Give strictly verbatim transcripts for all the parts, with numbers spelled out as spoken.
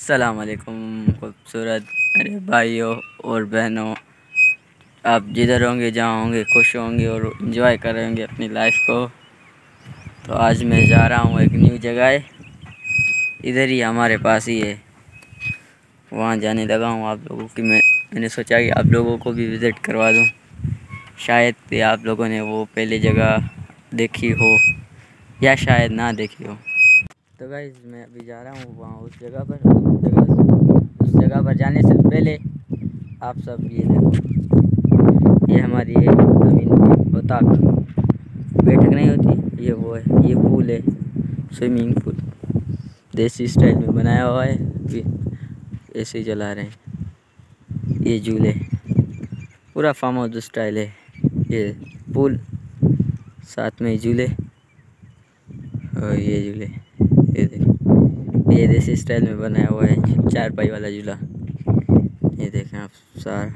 अस्सलाम वालेकुम खूबसूरत मेरे भाइयों और बहनों, आप जिधर होंगे जहाँ होंगे खुश होंगे और इन्जॉय करेंगे अपनी लाइफ को। तो आज मैं जा रहा हूँ एक न्यू जगह, इधर ही हमारे पास ही है, वहाँ जाने लगा हूँ आप लोगों की। मैं मैंने सोचा कि आप लोगों को भी विज़िट करवा दूँ, शायद आप लोगों ने वो पहले जगह देखी हो या शायद ना देखी हो। तो गाइस मैं अभी जा रहा हूँ वहाँ उस जगह पर उस जगह उस जगह पर जाने से पहले आप सब ये देखो, ये हमारी है ज़मीन में होता बैठक नहीं होती, ये वो है, ये पूल है, स्विमिंग पूल देसी स्टाइल में बनाया हुआ है, ऐसे ही चला रहे हैं। ये झूले पूरा फार्म हाउस स्टाइल है, ये पूल साथ में झूले और ये झूले ये देखें, ये देसी स्टाइल में बनाया हुआ है, चार पाई वाला झूला। ये देखें आप सारा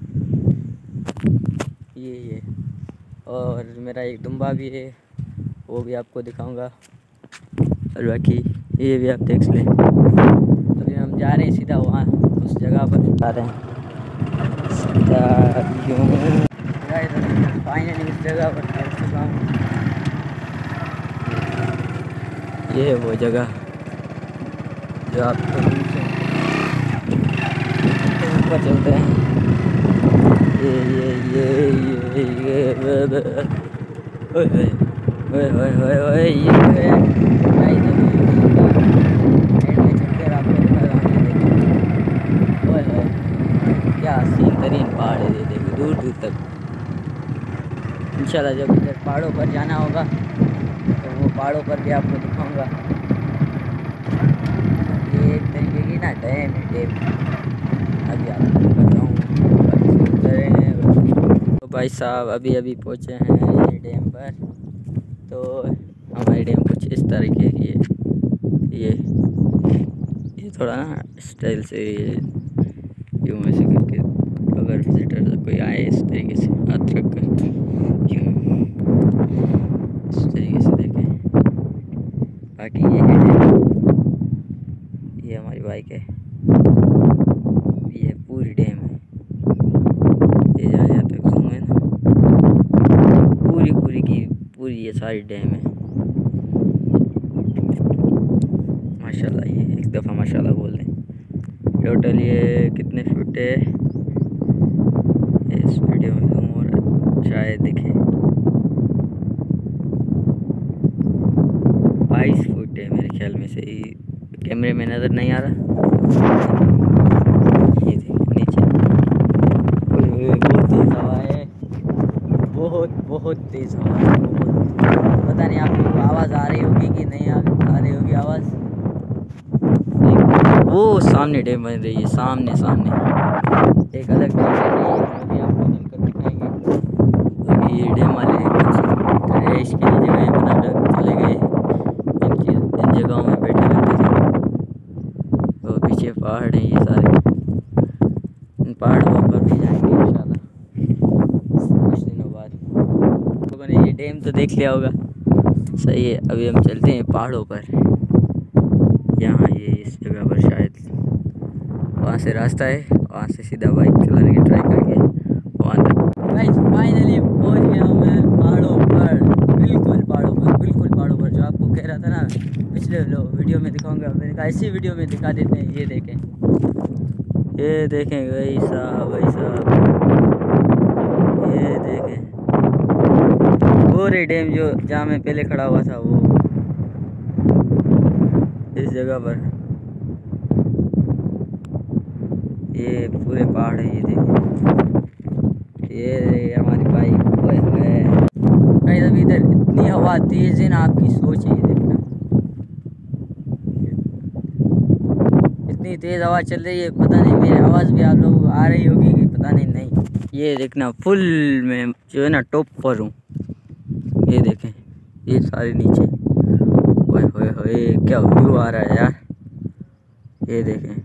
ये ये और मेरा एक दुम्बा भी है, वो भी आपको दिखाऊंगा। और बाकी ये भी आप देख लें। अभी हम जा रहे हैं सीधा वहाँ उस जगह पर जा रहे हैं सीधा क्यों फाइनली उस जगह पर पहुँच चुका हूँ। ये है वो जगह जो आपको ऊपर चलते हैं। ये ये ये ये ये ओए ओए ओए ओए ओए ओए ये एंड में चलकर आपको दिखा रहा हूँ। ओए ओए क्या हसीन तरीन पहाड़ है, ये देखो दूर दूर तक। इंशाल्लाह जब इधर पहाड़ों पर जाना होगा तो वो पहाड़ों पर भी आपको दिखाऊंगा। ये एक तरीके की ना डैम है, डैम अभी आपको बताऊँ। तो भाई साहब अभी अभी पहुँचे हैं डैम पर। तो हमारी डैम कुछ इस तरीके की है, ये ये थोड़ा ना स्टाइल से यूँ ऐसे करके अगर विजिटर कोई आए इस तरीके से हाथ रख कर यूँ इस तरीके से देखें। बाकी ये है डैम, ये हमारी बाइक है, ये पूरी डैम है, ये जहाँ जहाँ तक जूम है ना पूरी पूरी की पूरी ये सारी डैम है। माशाल्लाह, ये एक दफ़ा माशाल्लाह बोल दें। टोटल ये कितने फुट है इस वीडियो में जूम हो रहा है शायद दिखे, बाईस फुट है मेरे ख्याल में से, कैमरे में नज़र नहीं आ रहा। ये देखो नीचे बहुत तेज़ हवा है, बहुत बहुत तेज़ हवा है, बहुत। पता नहीं आप लोगों को आवाज़ आ रही होगी कि नहीं आ, आ रही होगी आवाज़। वो सामने डैम बन रही है, सामने सामने एक अलग डैम बन रही है, वो भी आपको मिलकर दिखाएंगे। अभी ये डैम वाले कुछ रहाइश के लिए जगह बना चले गए, इनकी इन जगहों में बैठे रहते थे। तो पीछे पहाड़ हैं ये सारे, इन पहाड़ों पर भी जाएंगे इंशाल्लाह कुछ दिनों बाद। लोगों ने ये डैम तो देख लिया होगा, सही है। अभी हम चलते हैं पहाड़ों पर, यहाँ ये इस जगह पर शायद वहाँ से रास्ता है, वहाँ से सीधा बाइक चलाने की ट्राई करेंगे वहाँ तक। गाइस फाइनली पहुँच गया हूँ मैं पहाड़ों पर, बिल्कुल पहाड़ों पर, बिल्कुल पहाड़ों पर। जो आपको कह रहा था ना पिछले लो वीडियो में दिखाऊंगा, मैंने कहा इसी वीडियो में दिखा देते हैं। ये देखें, ये देखें भाई साहब, भाई साहब ये देखें पूरे डैम जो जहाँ मैं पहले खड़ा हुआ था वो इस जगह पर। ये पूरे पहाड़ है, ये देखिए, ये हमारी बाइक ओए ओए। भाई अभी इधर इतनी हवा तेज है ना, आपकी सोच है, ये देखना इतनी तेज हवा चल रही है, पता नहीं मेरी आवाज़ भी आप लोगों को आ रही होगी कि पता नहीं। नहीं ये देखना फुल में जो है ना टॉप पर हूँ, ये देखें ये सारे नीचे। ओए ओए ओए क्या व्यू आ रहा है यार, ये देखें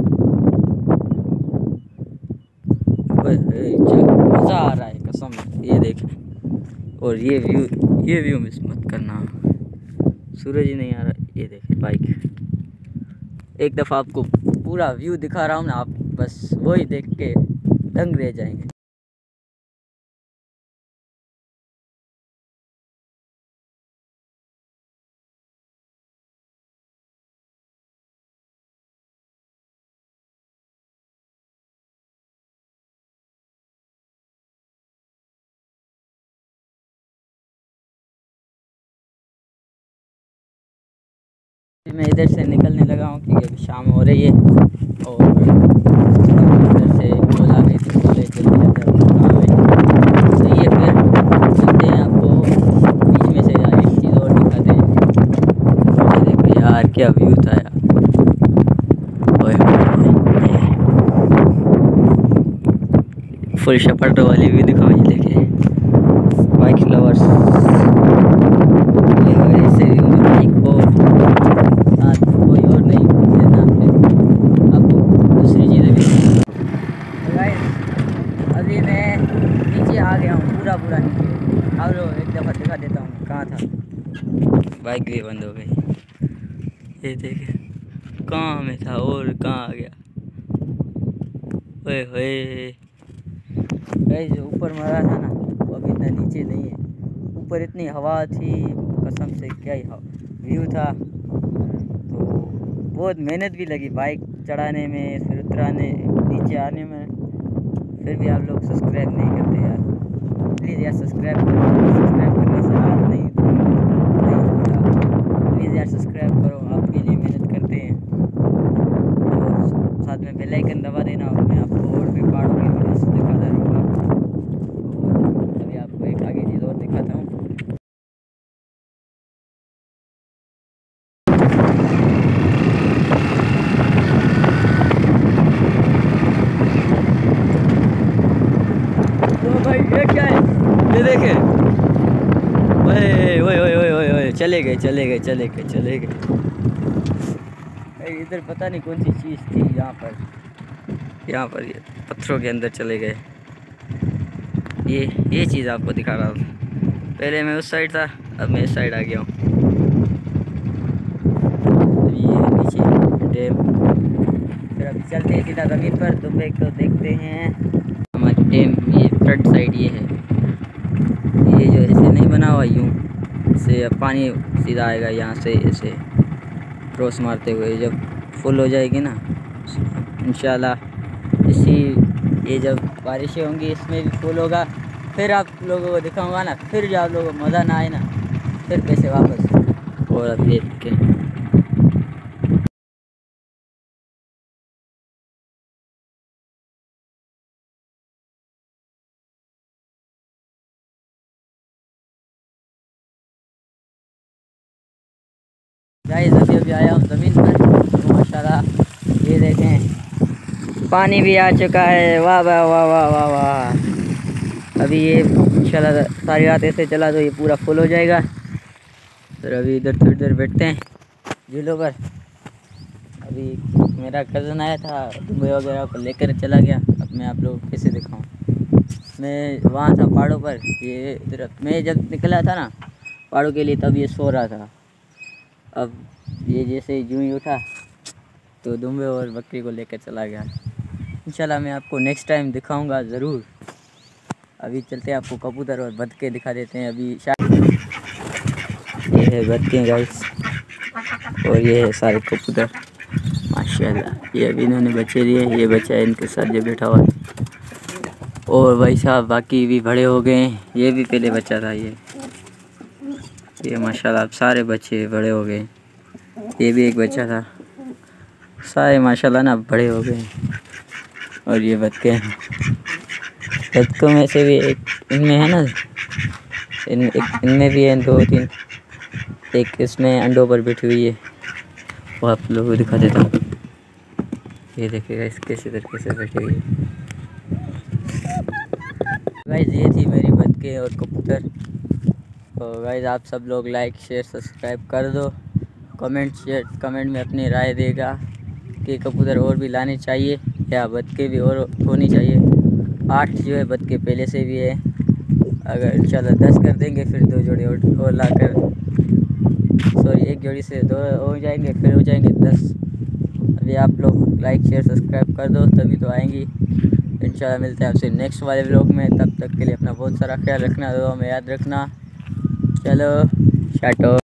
मज़ा आ रहा है कसम, ये देखें। और ये व्यू ये व्यू मिस मत करना, सूरज ही नहीं आ रहा। ये देखें बाइक, एक दफ़ा आपको पूरा व्यू दिखा रहा हूँ ना, आप बस वही देख के दंग रह जाएंगे। मैं इधर से निकलने लगा हूँ क्योंकि अभी शाम हो रही है और इधर से बोल आ गई थी, बोले जल्दी लग जाओ। सही है, फिर चलते हैं, आपको बीच में से एक चीज़ और दिखाते हैं। तो देखो यार क्या व्यू था यार, फुल शपटो वाली व्यू दिखाओ। ये देखे बाइक लवर्स, ऐसे बाइक को साथ कोई और नहीं देना, आपको दूसरी चीज़ें भी। तो गाइस अभी मैं नीचे आ गया हूँ, पूरा पूरा नीचे। अब लो एक दफ़ा दिखा देता हूँ कहाँ था। बाइक भी बंद हो गई, ये देखे कहाँ में था और कहाँ आ गया। ओए होए गाइस, जो ऊपर मरा था ना वो अभी इतना नीचे नहीं है। ऊपर इतनी हवा थी, कसम से क्या ही व्यू था। तो बहुत मेहनत भी लगी बाइक चढ़ाने में, फिर उतराने नीचे आने में। फिर भी आप लोग सब्सक्राइब नहीं करते यार, प्लीज़ यार सब्सक्राइब करो। सब्सक्राइब करने से हाथ नहीं नहीं होता, प्लीज़ यार सब्सक्राइब करो, आपके लिए मेहनत करते हैं। और साथ में बेल आइकन दबा देना, और मैं आपको और भी पहाड़ों की वीडियोस दिखाता रहूँगा। और अभी आपको एक आगे चीज़ और दिखाता हूँ। तो भाई ये क्या है, ये देखे, ओए ओए ओए ओए ओए ओए चले गए चले गए चले गए चले गए। इधर पता नहीं कौन सी चीज़ थी, यहाँ पर यहाँ पर ये पत्थरों के अंदर चले गए। ये ये चीज़ आपको दिखा रहा हूँ। पहले मैं उस साइड था, अब मैं इस साइड आ गया हूँ। ये नीचे डैम। फिर अभी चलते हैं सीधा ज़मीन पर, दुबई को देखते हैं। हमारी डैम ये फ्रंट साइड ये है, ये जो ऐसे नहीं बना हुआ यूँ, इससे पानी सीधा आएगा यहाँ से, ऐसे क्रॉस मारते हुए। जब फुल हो जाएगी ना इंशाल्लाह, इसी ये जब बारिशें होंगी इसमें भी फुल होगा, फिर आप लोगों को दिखाऊंगा ना। फिर जो आप लोगों को मज़ा ना आए ना, फिर पैसे वापस। और अब ये देखें, गाइस अभी अभी आया हूँ ज़मीन पर, तो माशाल्लाह ये देखें पानी भी आ चुका है। वाह वाह वाह वाह वाह वाह। अभी ये इंशाल्लाह सारी रात ऐसे चला तो ये पूरा फुल हो जाएगा। फिर अभी इधर थोड़ी देर बैठते हैं झीलों पर। अभी मेरा कज़न आया था, दुबई वगैरह को लेकर चला गया। अब मैं आप लोगों को कैसे दिखाऊँ, मैं वहाँ था पहाड़ों पर। ये इधर मैं जब निकला था ना पहाड़ों के लिए, तब ये सो रहा था। अब ये जैसे यूँ ही उठा तो दुम्बे और बकरी को लेकर चला गया। इंशाल्लाह मैं आपको नेक्स्ट टाइम दिखाऊंगा ज़रूर। अभी चलते हैं, आपको कबूतर और बतखे दिखा देते हैं। अभी ये है बतखें गाइस, और ये है सारे कबूतर माशाल्लाह। ये अभी इन्होंने बच्चे दिए, ये बच्चा है इनके साथ जो बैठा हुआ है। और भाई साहब बाकी भी बड़े हो गए हैं, ये भी पहले बच्चा था। ये ये माशाल्लाह अब सारे बच्चे बड़े हो गए। ये भी एक बच्चा था, सारे माशाल्लाह ना बड़े हो गए। और ये बतखे हैं, बतखों में से भी एक इनमें है ना, इन एक इनमें भी है दो तीन, एक इसमें अंडों पर बैठी हुई है, वो आप लोगों को दिखा देता हूँ। ये देखिएगा इस कैसे तरीके से बैठी हुई है। गाइस ये थी मेरी बतखें और कबूतर। तो गाइस आप सब लोग लाइक शेयर सब्सक्राइब कर दो। कमेंट शेयर कमेंट में अपनी राय देगा कि कबूतर और भी लाने चाहिए या बतखें भी और होनी चाहिए। आठ जो है बतखें पहले से भी है, अगर इंशाल्लाह दस कर देंगे फिर दो जोड़ी और, और लाकर, सॉरी एक जोड़ी से दो हो जाएंगे, फिर हो जाएंगे दस। अभी आप लोग लाइक शेयर सब्सक्राइब कर दो तभी तो आएंगी। इंशाल्लाह मिलते हैं आपसे नेक्स्ट वाले व्लॉग में। तब तक के लिए अपना बहुत सारा ख्याल रखना, दुआ में याद रखना। चलो शाटो।